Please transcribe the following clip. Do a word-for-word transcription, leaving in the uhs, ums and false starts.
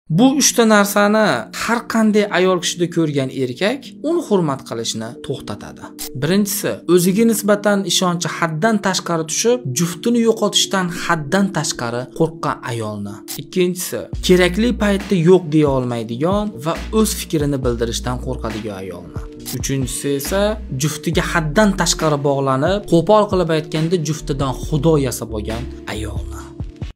Bu uchta narsani har qanday ayol kishida ko'rgan erkak uni hurmat qilishni to'xtatadi. Birinchisi, o'ziga nisbatan ishonchi haddan tashqari tushib, juftini yo'qotishdan haddan tashqari qo'rqqan ayolni. Ikkinchisi, kerakli paytda yo'q deya olmaydigan va o'z fikrini bildirishdan qo'rqadigan ayolni. Uchinchisi esa juftiga haddan tashqari bog'lanib, qo'pol qilib aytganda juftidan xudo yasab olgan ayolni.